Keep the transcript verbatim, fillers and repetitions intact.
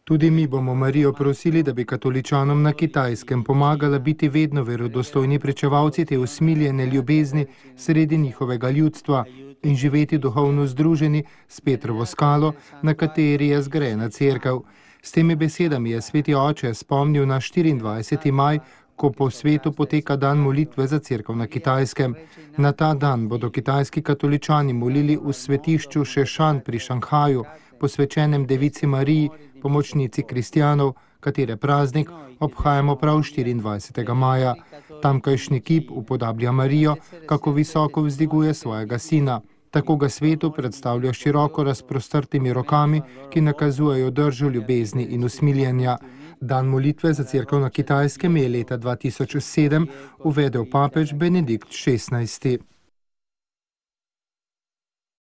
Tudi mi bomo Marijo prosili, da bi katoličanom na Kitajskem pomagala biti vedno verodostojni pričevalci te usmiljene ljubezni sredi njihovega ljudstva in živeti duhovno združeni s Petrovo skalo, na kateri je zgrajena cerkev. S temi besedami je sveti oče spomnil na štiriindvajseti maj, ko po svetu poteka dan molitve za cerkev na Kitajskem. Na ta dan bodo kitajski katoličani molili v svetišču Šešan pri Šanghaju, posvečenem Devici Mariji, pomočnici kristjanov, katere praznik obhajamo prav štiriindvajsetega maja. Tamkajšnji kip upodablja Marijo, kako visoko vzdiguje svojega sina. Tako ga svetu predstavlja široko razprostrtimi rokami, ki nakazujejo držo ljubezni in usmiljenja. Dan molitve za cerkev na Kitajskem je leta dva tisoč sedem uvedel papež Benedikt šestnajsti.